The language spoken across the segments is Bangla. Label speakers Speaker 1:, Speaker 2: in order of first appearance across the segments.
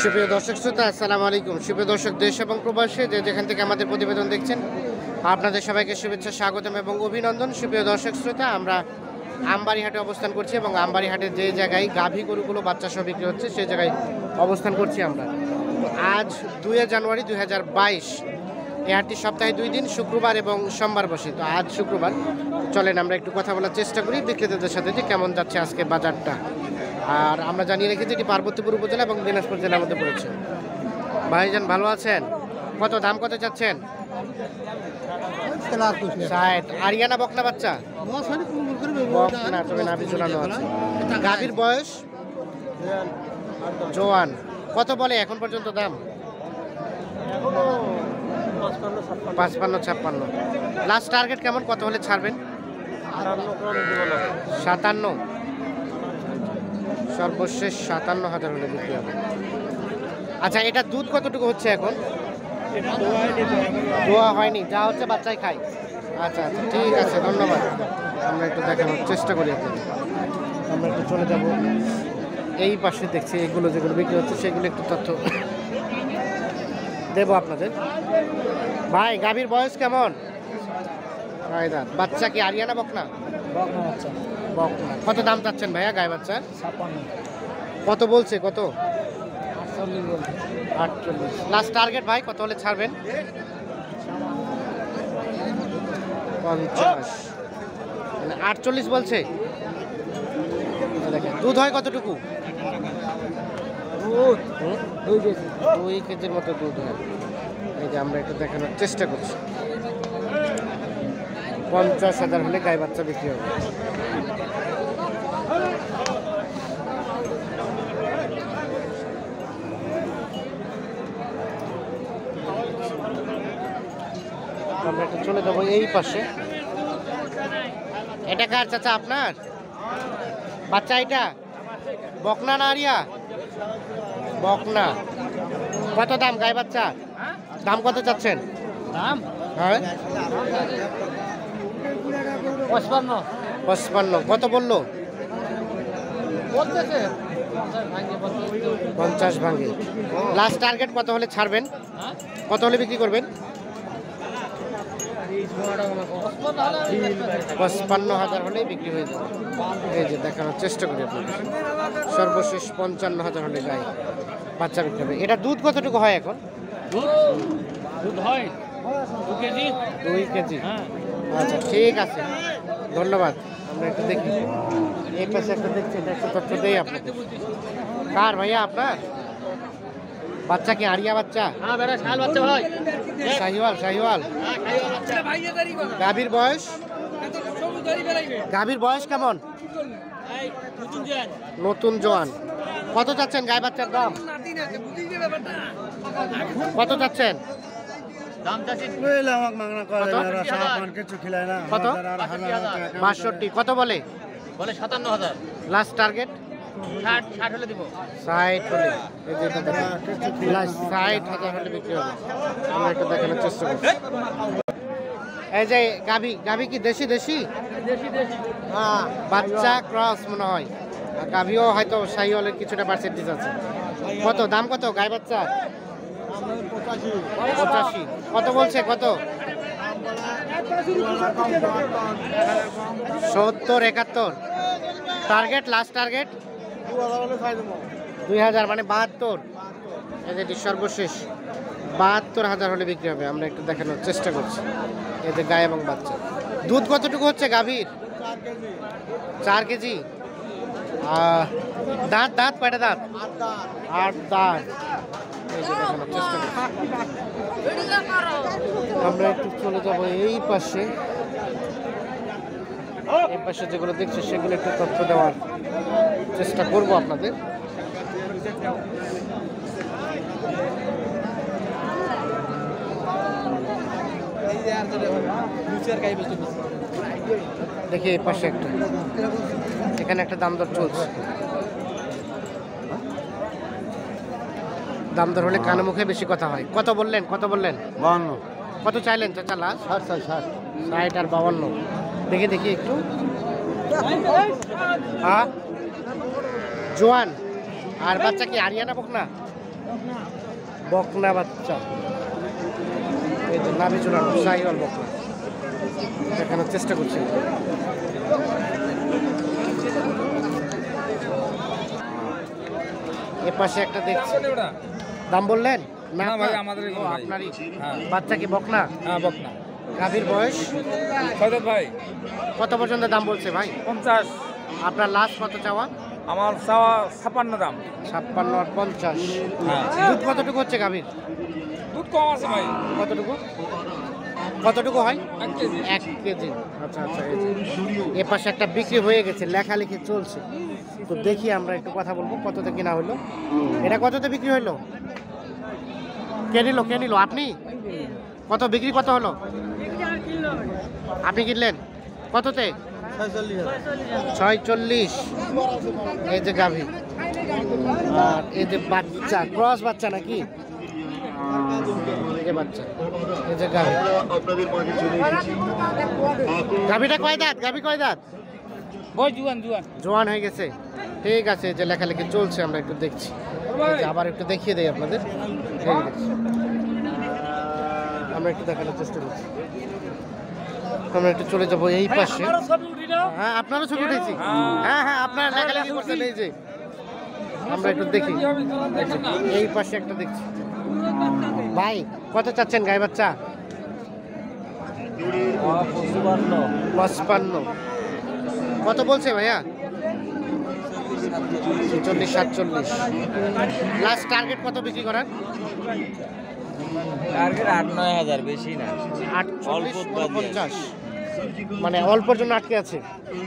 Speaker 1: সুপ্রিয় দর্শক শ্রোতা, আসসালামু আলাইকুম। সুপ্রিয় দর্শক, দেশ এবং প্রবাসে যে যেখান থেকে আমাদের প্রতিবেদন দেখছেন, আপনাদের সবাইকে শুভেচ্ছা, স্বাগতম এবং অভিনন্দন। সুপ্রিয় দর্শক শ্রোতা, আমরা আমবাড়িহাটে অবস্থান করছি এবং আমবাড়িহাটের যে জায়গায় গাভী গরুগুলো বাচ্চা সহ বিক্রি হচ্ছে সেই জায়গায় অবস্থান করছি আমরা। তো আজ 2 জানুয়ারি 2022, এই হাটটি সপ্তাহে 2 দিন, শুক্রবার এবং সোমবার বসে। তো আজ শুক্রবার, চলেন আমরা একটু কথা বলার চেষ্টা করি বিক্রেতাদের সাথে যে কেমন যাচ্ছে আজকে বাজারটা। আর আমরা জানিয়ে রেখেছি এটি পার্বতীপুর উপজেলা এবং দিনাজপুর জেলার মধ্যে পড়েছে। ভাইজান ভালো আছেন? কত দাম কত চাচ্ছেন? 60। আরিয়ানা বকনা বাচ্চা? বকনা, তবে নাভি ঝুলানো আছে। গাভীর বয়স জোয়ান। কত বলে এখন পর্যন্ত দাম? 55-56। লাস্ট টার্গেট কেমন, কত হলে ছাড়বেন? 57। সর্বশেষ 57,000 হলে বিক্রি হবে। আচ্ছা, এটা দুধ কতটুকু হচ্ছে এখন? দোয়া হয়নি, যা হচ্ছে বাচ্চাই খায়। আচ্ছা আচ্ছা, ঠিক আছে, ধন্যবাদ। আমরা একটু দেখানোর চেষ্টা করি আপনাদের। আমরা একটু চলে যাব এই পাশে, দেখছি এগুলো যেগুলো বিক্রি হচ্ছে সেগুলো একটু তথ্য দেবো আপনাদের। ভাই, গাভীর বয়স কেমন? বাচ্চা কি আরিয়ানা বকনা? বকনা। কত দাম চাচ্ছেন ভাইয়া গায়ে বাচ্চার?
Speaker 2: 56।
Speaker 1: কত বলছে? কত?
Speaker 2: 48।
Speaker 1: লাস্ট টার্গেট ভাই, কত হলে ছাড়বেন? 50। 48 বলছে। দেখেন দুধ হয় কতটুকু? 2 কেজির মতো দুধ হয়। এই যে আমরা একটু দেখানোর চেষ্টা করছি। 50,000 হলে গায়ে বাচ্চা বিক্রি হবে। আমরা একটু চলে যাবো এই পাশে। এটা কার চাচা? আপনার বাচ্চা? এটা বকনা না আরিয়া? বকনা। কত দাম গায়ে বাচ্চা? দাম কত চাচ্ছেন?
Speaker 2: দাম
Speaker 1: হ্যাঁ,
Speaker 2: 55
Speaker 1: 55। কত বললো?
Speaker 2: বলতেছে
Speaker 1: 50 ভাঙে। লাস্ট টার্গেট কত হলে ছাড়বেন? কত হলে বিক্রি করবেন? 55,000 হলেই বিক্রি হয়ে যাবে। এই যে দেখানোর চেষ্টা করি আপনাদের। সর্বশেষ 55,000 হলে গায়ে বাচ্চা বিক্রি হবে। এটা দুধ কতটুকু হয় এখন?
Speaker 2: দুধ হয় 2 কেজি।
Speaker 1: 2 কেজি।
Speaker 2: হ্যাঁ,
Speaker 1: আচ্ছা, ঠিক আছে, ধন্যবাদ। আমরা একটু দেখি এই পাশে একটা দেখছি, এটা একটু তথ্য দেই আপনাদের। কার ভাইয়া আপনার বাচ্চা? কি আরিয়া বাচ্চা?
Speaker 2: হ্যাঁ বেটা, শাল বাচ্চা ভাই।
Speaker 1: শাহিওয়াল? শাহিওয়াল। গাভীর বয়স? গাভীর বয়স কেমন? নতুন জোয়ান। কত চাচ্ছেন গায়ে বাচ্চার দাম? কত চাচ্ছেন?
Speaker 2: দাম চাচ্ছি
Speaker 1: কত? 62। কত বলে?
Speaker 2: 57,000।
Speaker 1: লাস্ট টার্গেট
Speaker 2: 60 হলে দিব।
Speaker 1: 60 হলে। এই যে এটা দেখেন, লাস্ট 60,000 হলে বিক্রি হবে। আমরা একটু দেখানোর চেষ্টা করছি। এই যে গাভী, গাভী কি দেশি? দেশি
Speaker 2: হ্যাঁ,
Speaker 1: বাচ্চা ক্রস মনে হয়। আর গাভীও হয়তো শাহিওয়ালের কিছুটা পার্সেন্টেজ আছে। কত দাম? কত গায়ে বাচ্চা? 85। কত বলছে? কত? 70, 71। টার্গেট, লাস্ট টার্গেট 2000, মানে 72। এই যে সর্বশেষ 72,000 হলে বিক্রি হবে। আমরা একটু দেখানোর চেষ্টা করছি। এই যে গায়ে এবং বাচ্চা। দুধ কতটুকু হচ্ছে গাভীর? 4 কেজি। দাঁত? দাঁত কয়টা দাঁত? 8 দাঁত। এই যে দেখানোর চেষ্টা করছি। আমরা একটু চলে যাব এই পাশে। এই পাশে যেগুলো দেখছি সেগুলো একটু তথ্য দেওয়ার চেষ্টা করব আপনাদের। দেখি এই পাশে একটা, এখানে একটা দাম দর চলছে। দাম দর হলে কানে মুখে বেশি কথা হয়। কত বললেন? কত বললেন?
Speaker 2: 52।
Speaker 1: কত চাইলেন চাচা লাস্ট?
Speaker 2: 60
Speaker 1: 60 আর 52। দেখি দেখি একটু। হ্যাঁ, জোয়ান। আর বাচ্চা কি আরিয়ানা বকনা? বকনা বাচ্চা, এই তো নাভি চূড়ানো শাহিওয়াল বকনা দেখানোর চেষ্টা করছি। এ পাশে একটা দেখছি, দাম বললেন না ভাই? আমাদের আপনারই বাচ্চা কি বকনা?
Speaker 3: হ্যাঁ বকনা।
Speaker 1: গাভীর বয়স
Speaker 3: ভাই
Speaker 1: কত পর্যন্ত দাম বলছে ভাই?
Speaker 3: 50।
Speaker 1: আপনার লাস্ট কত চাওয়া?
Speaker 3: আমার চাওয়া 56 দাম।
Speaker 1: 56 আর 50।
Speaker 3: হ্যাঁ।
Speaker 1: দুধ কতটুকু হচ্ছে গাভীর?
Speaker 3: দুধ কম আছে ভাই।
Speaker 1: কতটুকু কতটুকু হয়?
Speaker 3: 1 কেজি।
Speaker 1: 1 কেজি। আচ্ছা আচ্ছা, এ পাশে একটা বিক্রি হয়ে গেছে, লেখালেখি চলছে, তো দেখি আমরা একটু কথা বলবো কততে কিনা হলো। এটা কততে বিক্রি হলো? কে নিল আপনি? কত বিক্রি কত হলো? আপনি কিনলেন কততে? 46। এই যে গাভী, আর এই যে বাচ্চা, ক্রস বাচ্চা নাকি? এই যে বাচ্চা, এই যে গাভী। গাভীটা কয় দাঁত? গাভী কয় দাঁত?
Speaker 3: ওই জুয়ান।
Speaker 1: জোয়ান হয়ে গেছে। ঠিক আছে, যে লেখালেখি চলছে আমরা একটু দেখছি, এই যে আবার একটু দেখিয়ে দেই আপনাদের। এই দেখছি, আমরা একটু দেখানোর চেষ্টা করছি। আমরা একটু চলে যাবো এই পাশে। হ্যাঁ, আপনারও ছবি উঠেছি। হ্যাঁ হ্যাঁ, আপনার লেখালেখি করছেন। এই যে আমরা একটু দেখি, এই পাশে একটা দেখছি। ভাই কত চাচ্ছেন গাই বাচ্চা? 55। কত বলছে ভাইয়া? 46-47। লাস্ট টার্গেট কত বিক্রি করার?
Speaker 2: টার্গেট 8-9 হাজার, বেশি না।
Speaker 1: 48-49, মানে অল্পর জন্য আটকে আছে।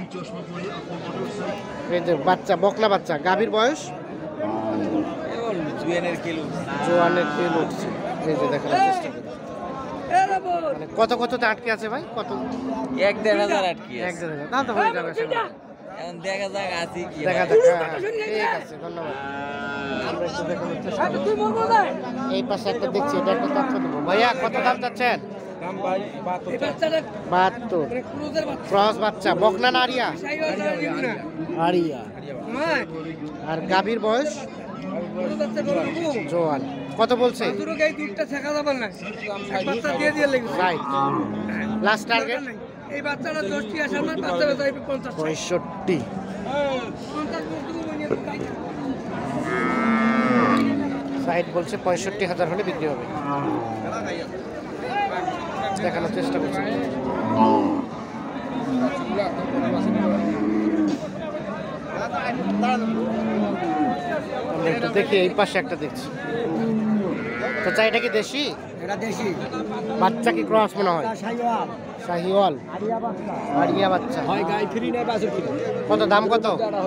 Speaker 1: এই যে বাচ্চা, বকনা বাচ্চা, গাভীর বয়স
Speaker 2: জুয়ানের কিলো।
Speaker 1: জোয়ানের তেল উঠছে। এই যে দেখানোর চেষ্টা করি, মানে কততে আটকে আছে ভাই? কত?
Speaker 2: 1-1.5 হাজার আটকি আছে।
Speaker 1: 1-1.5 হাজার, তাহলে তো হয়ে যাবে।
Speaker 2: এখন দেখা যাক আছে কি।
Speaker 1: দেখা যাক। ঠিক আছে, ধন্যবাদ। আমরা একটু দেখানোর চেষ্টা করি। এই পাশে একটা দেখছি, এটা একটা তথ্য দেবো। ভাইয়া কত দাম চাচ্ছেন?
Speaker 3: দাম ভাই
Speaker 1: 72। ক্রস বাচ্চা, বকনা না আরিয়া? আরিয়া। আর গাভীর বয়স জোয়ান। কত বলছে? রাইট। লাস্ট টার্গেট
Speaker 4: এই বাচ্চাটা 10টি আসে, আমার বাচ্চা বেচা 50।
Speaker 1: 65। সাইড বলছে 65,000 হলে বিক্রি হবে। দেখানোর চেষ্টা করছি। আমরা একটু দেখি, এই পাশে একটা দেখছি। তো চাই, এটা কি দেশি?
Speaker 4: এটা দেশি
Speaker 1: বাচ্চা কি ক্রস মনে হয়?
Speaker 4: শাহিওয়াল
Speaker 1: শাহিওয়াল
Speaker 4: আরিয়া বাচ্চা।
Speaker 1: আরিয়া বাচ্চা।
Speaker 4: হয় গাই ফ্রি নেই, বাছুর ফ্রি।
Speaker 1: কত দাম? কত?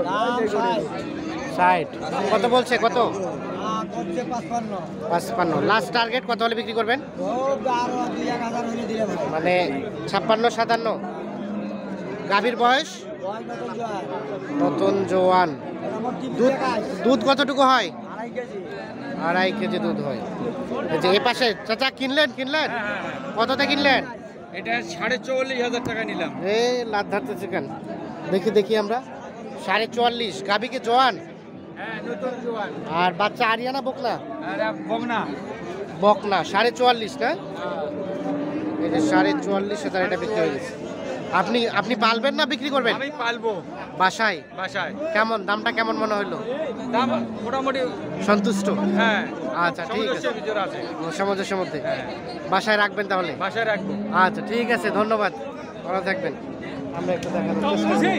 Speaker 1: 60। কত বলছে? কত?
Speaker 4: করছে 55।
Speaker 1: 55। লাস্ট টার্গেট কত হলে বিক্রি করবেন?
Speaker 4: ও আরো 2-1000 হলে দিলে ভাই।
Speaker 1: মানে 56-57। গাভীর বয়স
Speaker 4: ওই
Speaker 1: নতুন জোয়ান।
Speaker 4: আমার টিভি
Speaker 1: দুধ
Speaker 4: দেখায়
Speaker 1: দুধ কতটুকু হয়?
Speaker 4: 2.5 কেজি।
Speaker 1: 2.5 কেজি দুধ হয়। এই যে এই পাশে চাচা কিনলেন কততে কিনলেন?
Speaker 3: এটা 44,000 টাকা নিলাম।
Speaker 1: এ লাভ ধারতেছে কেন? দেখি আমরা। 44। গাভী কি জোয়ান?
Speaker 3: হ্যাঁ, নতুন জোয়ান।
Speaker 1: আর বাচ্চা আরিয়ানা বকনা?
Speaker 3: আরে বকনা।
Speaker 1: বকনা। 44.5 না? এই যে 44,000 এটা বিক্রি হয়ে গেছে। আপনি পালবেন না বিক্রি করবেন?
Speaker 3: আমি পালবো
Speaker 1: বাসায়। কেমন দামটা কেমন মনে হলো?
Speaker 3: দাম মোটামুটি
Speaker 1: সন্তুষ্ট?
Speaker 3: হ্যাঁ।
Speaker 1: আচ্ছা ঠিক আছে,
Speaker 3: ভিতরে আছে।
Speaker 1: সামঞ্জস্যের মধ্যে।
Speaker 3: হ্যাঁ।
Speaker 1: বাসায় রাখবেন তাহলে?
Speaker 3: বাসায় রাখবো।
Speaker 1: আচ্ছা ঠিক আছে, ধন্যবাদ, ভালো থাকবেন। আমরা একটু দেখানোর চেষ্টা করি।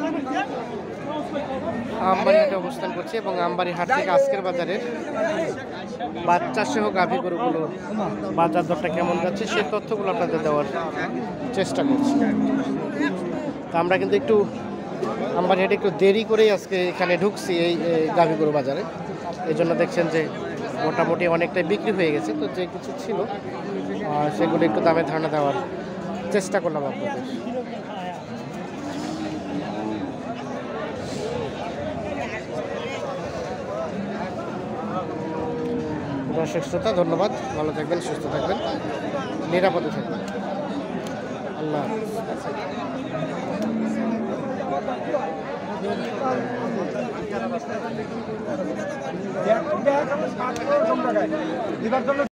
Speaker 1: আমবাড়ি হাটে অবস্থান করছি এবং আমবাড়ি হাট থেকে আজকের বাজারে বাচ্চা সহ গাভী গরুগুলোর বাজার দরটা কেমন যাচ্ছে সেই তথ্যগুলো আপনাদের দেওয়ার চেষ্টা করছি। তা আমরা কিন্তু একটু আমবাড়ি হাটে একটু দেরি করেই আজকে এখানে ঢুকছি এই গাভী গরু বাজারে। এই জন্য দেখছেন যে মোটামুটি অনেকটাই বিক্রি হয়ে গেছে। তো যে কিছু ছিল সেগুলো একটু দামে ধারণা দেওয়ার চেষ্টা করলাম আপনাদের। দর্শক শ্রোতা, ধন্যবাদ, ভালো থাকবেন, সুস্থ থাকবেন, নিরাপদে থাকবেন। আল্লাহ হাফেজ।
Speaker 5: দিবার জন্য